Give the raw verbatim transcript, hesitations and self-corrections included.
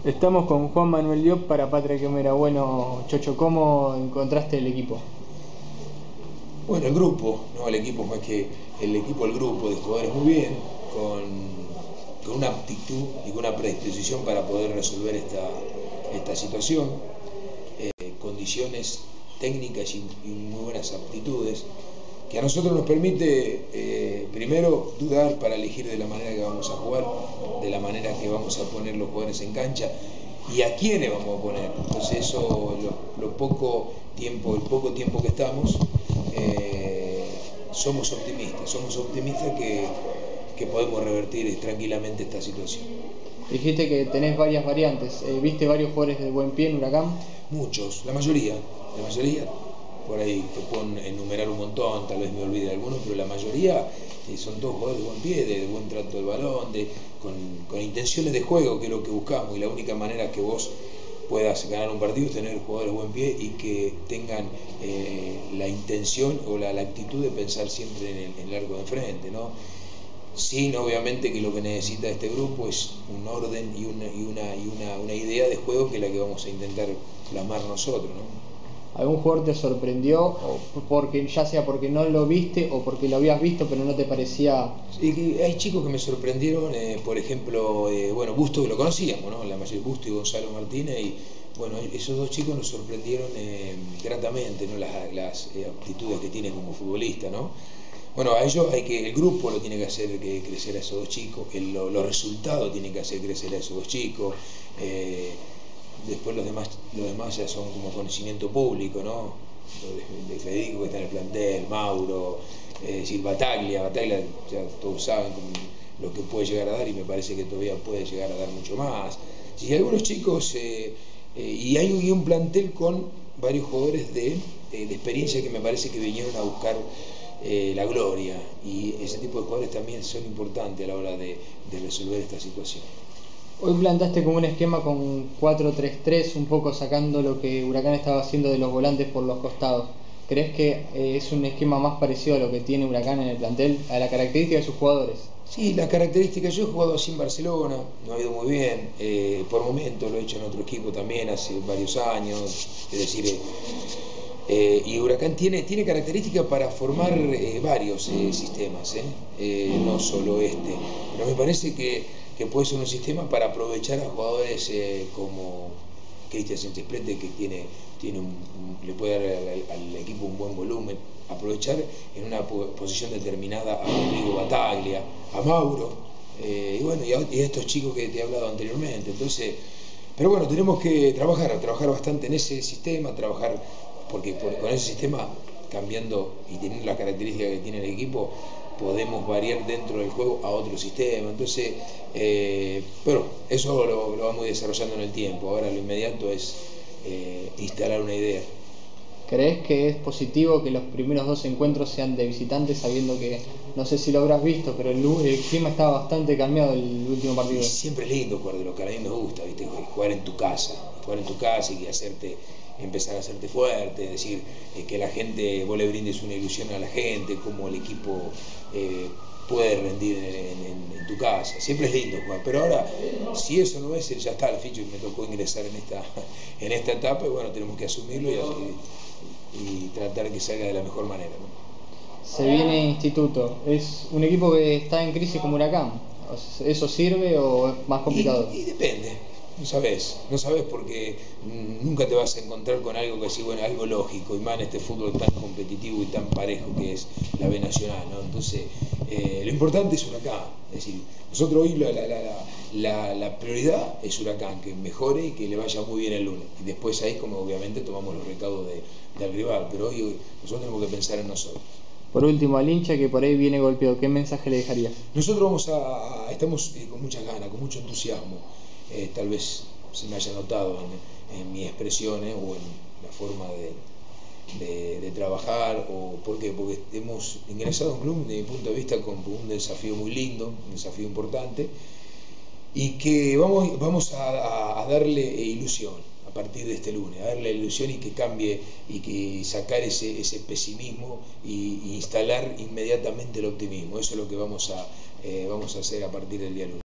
Estamos con Juan Manuel Diop para Patria Quimera. Bueno, Chocho, ¿cómo encontraste el equipo? Bueno, el grupo, no el equipo más que el equipo, el grupo de jugadores muy bien, con, con una aptitud y con una predisposición para poder resolver esta, esta situación, eh, condiciones técnicas y, y muy buenas aptitudes, que a nosotros nos permite eh, primero dudar para elegir de la manera que vamos a jugar, de la manera que vamos a poner los jugadores en cancha y a quiénes vamos a poner. Entonces eso, lo, lo poco tiempo, el poco tiempo que estamos, eh, somos optimistas, somos optimistas que, que podemos revertir tranquilamente esta situación. Dijiste que tenés varias variantes, eh, ¿viste varios jugadores de buen pie en Huracán? Muchos, la mayoría, la mayoría. Por ahí te puedo enumerar un montón, tal vez me olvide algunos, pero la mayoría eh, son todos jugadores de buen pie, de, de buen trato del balón, de, con, con intenciones de juego, que es lo que buscamos, y la única manera que vos puedas ganar un partido es tener jugadores de buen pie y que tengan eh, la intención o la, la actitud de pensar siempre en el, en el arco de enfrente, ¿no? Sin obviamente que lo que necesita este grupo es un orden y una, y una, y una, una idea de juego que es la que vamos a intentar plasmar nosotros, ¿no? ¿Algún jugador te sorprendió, o porque, ya sea porque no lo viste o porque lo habías visto pero no te parecía? Sí, hay chicos que me sorprendieron, eh, por ejemplo, eh, bueno, Busto, que lo conocíamos, ¿no? La mayoría, Busto y Gonzalo Martínez, y bueno, esos dos chicos nos sorprendieron eh, gratamente, ¿no? Las, las eh, aptitudes que tienen como futbolista, ¿no? Bueno, a ellos hay que, el grupo lo tiene que hacer que crecer a esos dos chicos, el, lo, los resultados tienen que hacer crecer a esos dos chicos. Eh, Después los demás, los demás ya son como conocimiento público, ¿no? De, de Federico, que está en el plantel, Mauro, eh, decir, Bataglia, Bataglia ya todos saben lo que puede llegar a dar y me parece que todavía puede llegar a dar mucho más. Y algunos chicos, eh, eh, y hay un, un plantel con varios jugadores de, eh, de experiencia que me parece que vinieron a buscar eh, la gloria, y ese tipo de jugadores también son importantes a la hora de, de resolver esta situación. Hoy plantaste como un esquema con cuatro tres tres, un poco sacando lo que Huracán estaba haciendo de los volantes por los costados. ¿Crees que eh, es un esquema más parecido a lo que tiene Huracán en el plantel, a la característica de sus jugadores? Sí, las características, yo he jugado así en Barcelona, me ha ido muy bien, eh, por momentos lo he hecho en otro equipo también hace varios años, es decir, eh, eh, y Huracán tiene, tiene características para formar eh, varios eh, sistemas, eh, eh, no solo este, pero me parece que que puede ser un sistema para aprovechar a jugadores eh, como Cristian Sánchez Prete, que tiene, tiene un, un, le puede dar al, al equipo un buen volumen, aprovechar en una posición determinada a Rodrigo Bataglia, a Mauro, eh, y bueno, y a, y a estos chicos que te he hablado anteriormente. Entonces, pero bueno, tenemos que trabajar, trabajar bastante en ese sistema, trabajar, porque por, con ese sistema, cambiando y teniendo las características que tiene el equipo, podemos variar dentro del juego a otro sistema. Entonces, eh, pero eso lo, lo vamos desarrollando en el tiempo. Ahora lo inmediato es eh, instalar una idea. ¿Crees que es positivo que los primeros dos encuentros sean de visitantes, sabiendo que, no sé si lo habrás visto, pero el, el clima estaba bastante cambiado el último partido? Y siempre es lindo jugar de local, a mí me gusta, ¿viste? Jugar en tu casa, jugar en tu casa y hacerte, empezar a hacerte fuerte, es decir, eh, que la gente, vos le brindes una ilusión a la gente, cómo el equipo eh, puede rendir en, en, en tu casa. Siempre es lindo jugar, pero ahora, si eso no es, ya está el ficho y me tocó ingresar en esta, en esta etapa, y bueno, tenemos que asumirlo y, y, y tratar que salga de la mejor manera, ¿no? Se viene Instituto, es un equipo que está en crisis como Huracán. ¿Eso sirve o es más complicado? Y, y depende, no sabes, no sabes porque nunca te vas a encontrar con algo que sí, bueno, algo lógico, y más en este fútbol tan competitivo y tan parejo que es la B Nacional, ¿no? Entonces, eh, lo importante es Huracán, es decir, nosotros hoy la, la, la, la, la prioridad es Huracán, que mejore y que le vaya muy bien el lunes, y después ahí como obviamente tomamos los recaudos de, del rival, pero hoy, hoy nosotros tenemos que pensar en nosotros. Por último, al hincha que por ahí viene golpeado, ¿qué mensaje le dejarías? Nosotros vamos a, estamos eh, con muchas ganas, con mucho entusiasmo, eh, tal vez se me haya notado en, en mis expresiones o en la forma de, de, de trabajar, o ¿por qué? Porque hemos ingresado a un club, desde mi punto de vista, con un desafío muy lindo, un desafío importante, y que vamos, vamos a, a darle ilusión a partir de este lunes, a darle ilusión y que cambie y que sacar ese, ese pesimismo y, y instalar inmediatamente el optimismo. Eso es lo que vamos a, eh, vamos a hacer a partir del día lunes.